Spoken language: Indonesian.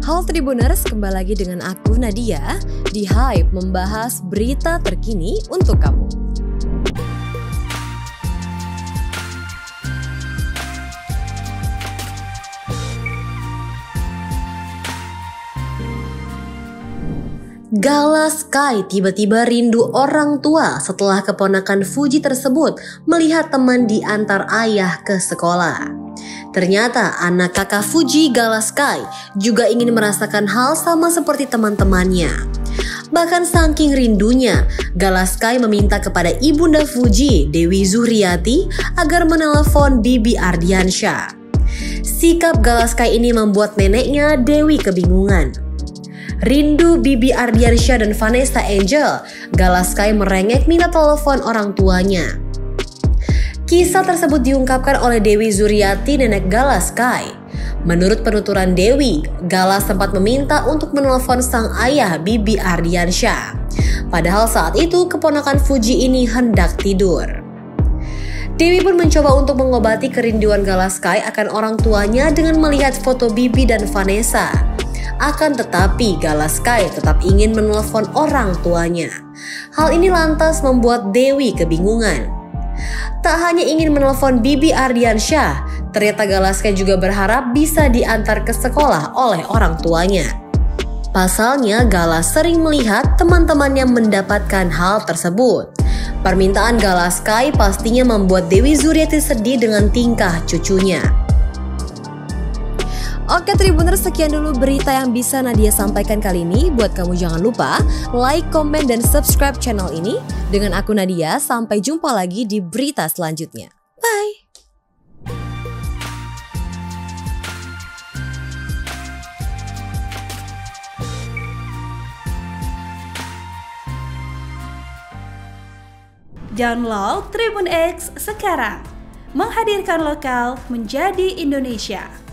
Halo Tribuners, kembali lagi dengan aku Nadia di Hype membahas berita terkini untuk kamu. Gala Sky tiba-tiba rindu orang tua setelah keponakan Fuji tersebut melihat teman diantar ayah ke sekolah. Ternyata anak kakak Fuji, Gala Sky, juga ingin merasakan hal sama seperti teman-temannya. Bahkan saking rindunya, Gala Sky meminta kepada ibunda Fuji, Dewi Zuhriati, agar menelepon Bibi Ardiansyah. Sikap Gala Sky ini membuat neneknya, Dewi, kebingungan. Rindu Bibi Ardiansyah dan Vanessa Angel, Gala Sky merengek minta telepon orang tuanya. Kisah tersebut diungkapkan oleh Dewi Zuhriati, nenek Gala Sky. Menurut penuturan Dewi, Gala sempat meminta untuk menelpon sang ayah Bibi Ardiansyah. Padahal saat itu keponakan Fuji ini hendak tidur. Dewi pun mencoba untuk mengobati kerinduan Gala Sky akan orang tuanya dengan melihat foto Bibi dan Vanessa. Akan tetapi Gala Sky tetap ingin menelpon orang tuanya. Hal ini lantas membuat Dewi kebingungan. Tak hanya ingin menelpon Bibi Ardiansyah, ternyata Gala Sky juga berharap bisa diantar ke sekolah oleh orang tuanya. Pasalnya Gala sering melihat teman-temannya mendapatkan hal tersebut. Permintaan Gala Sky pastinya membuat Dewi Zuhriati sedih dengan tingkah cucunya. Oke Tribuners, sekian dulu berita yang bisa Nadia sampaikan kali ini. Buat kamu jangan lupa like, komen, dan subscribe channel ini. Dengan aku Nadia, sampai jumpa lagi di berita selanjutnya. Bye! Download Tribun X sekarang, menghadirkan lokal menjadi Indonesia.